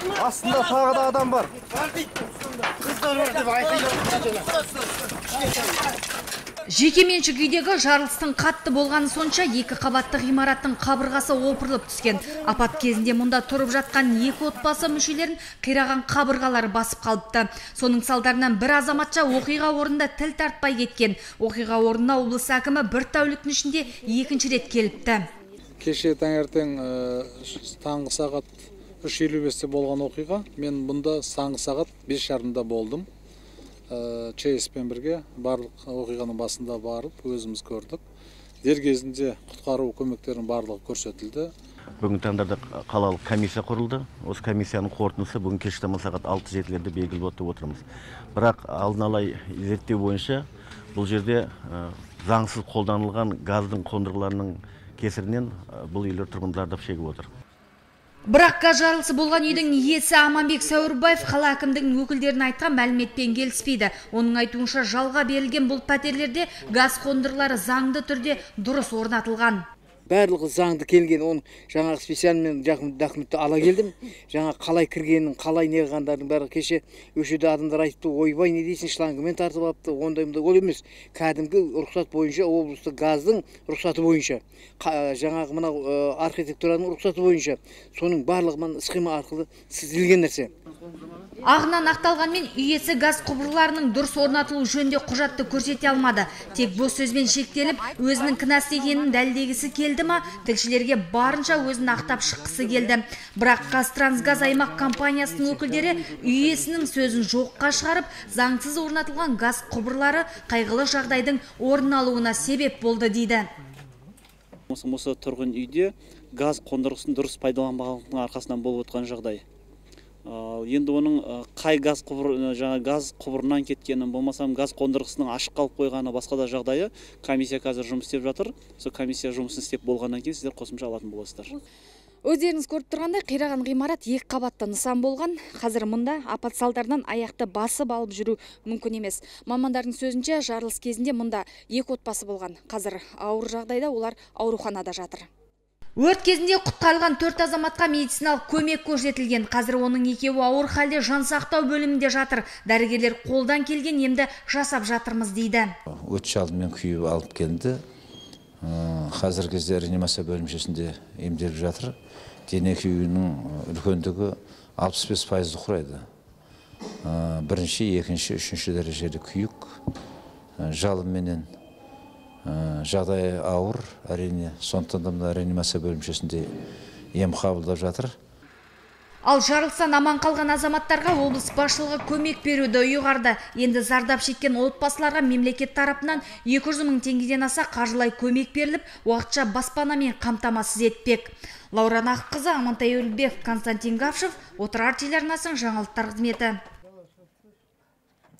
Астында тағы да адам бар. Жекеменшік үйдегі жарылыстың қатты болғаны сонша екі қабатты ғимараттың қабырғасы опырылып түскен. Апат кезінде мұнда тұрып жатқан екі отбасы мүшелерін қираған қабырғалары басып қалыпты. Соның салдарынан бір азаматша оқиға орнында тіл тартпай кеткен. Оқиға орнына облыс әкімі бір тәуліктің ішінде екінші рет келіпті. Кеше таңертең таңғы сағат 3:55-те болған оқиға. Мен бұнда таңғы сағат 5:30-да болдым. ЧС-пен бірге барлық оқиғаның басында барып өзіміз көрдік. Дер кезінде құтқару көмектерінің барлығы көрсетілді. Бүгін таңдарда қалалық комиссия құрылды. Осы комиссияның қорытындысы бүгін кешкі сағат 6-7-лерде белгілі болады деп отырмыз. Бірақ алдын ала зерттеу бойынша бұл жерде заңсыз қолданылған газдың қондырғыларының кесірінен бұл үйлер тұрғындары да шегіп отыр. Бірақ газ жарылысы болған үйдің иесі Аманбек Сәуірбаев қала әкімдігінің өкілдерін айтқан мәліметпен келіспейді. Оның айтуынша жалға берілген бұл пәтерлерде газ қондырғылары заңды түрде дұрыс орнатылған. Барлығы заңды келген, оны жаңа специалмен документті ала келдім. Жаңа қалай кіргенін, қалай неғандардың бәрі кеше өшеде адамдар айтты, ойбай не дейсің, шлангымен тартып алыпты, ондай-мұндай ол емес. Кәдімгі рұқсат бойынша, облыстық газдың рұқсаты бойынша, жаңағы мынау архитектураның рұқсаты бойынша, соның барлығы схема арқылы сізілген нәрсе. Ағынан ақталғанмен үйесі газ құбырларының дұрыс орнатылу жөнінде құжатты көрсете алмады. Тек бос сөзбен шектеліп, өзінің кінәсі екенін дәлелдегісі келді ма, тілшілерге барынша өзін ақтап шыққысы келді. Бірақ Қазтрансгаз аймақ компаниясының өкілдері үйесінің сөзін жоққа шығарып, заңсыз орнатылған газ құбырлары қайғылы жағдайдың орын алуына себеп болды дейді. Осы тұрғын үйде газ қондырғысын дұрыс пайдаланбағандықтың арқасынан болып отқан жағдай. Енді оның қай газ құбырынан кеткенін, болмасам газ қондырғысының ашық қалып қойғаны басқа да жағдайы комиссия қазір жұмыс істеп жатыр. Сол комиссия жұмысын істеп болғаннан кейін сіздер қосымша алатын боласыздар. Өздеріңіз көріп тұрғандай қираған ғимарат екі қабатты нысан болған. Қазір мұнда апат салдарынан аяқты басып алып жүру мүмкін емес. Мамандардың сөзінше жарылыс кезінде мұнда екі отбасы болған. Қазір ауыр жағдайда олар ауруханада жатыр. Өрт кезінде құтқарылған 4 азаматқа медициналық көмек көрсетілген. Қазір оның екеуі ауыр халде жансақтау бөлімінде жатыр. Дәрігерлер қолдан келген емді жасап жатырмыз дейді. Өрт шалдымен күйіп алып келді. Қазір кезде реанимация бөлімшесінде емделіп жатыр. Дене күйінің үлкендігі 65%-ді құрайды. Бірінші, екінші, үшінші дәрежелі күйік, жалынменен жағдайы ауыр, әрине, сондықтан да реанимация бөлімшесінде ем қабылдап жатыр. Ал жарылыстан аман қалған азаматтарға облыс басшылығы көмек беруді ұйғарды. Енді зардап шеккен отбасыларға мемлекет тарапынан 200 мың теңгеден аса қаржылай көмек беріліп, уақытша баспанамен қамтамасыз етпек. Лаура Нақыпқызы, Амантай Өлбек, Константин Гавшев, Отырар телеарнасының жаңалықтар қызметі.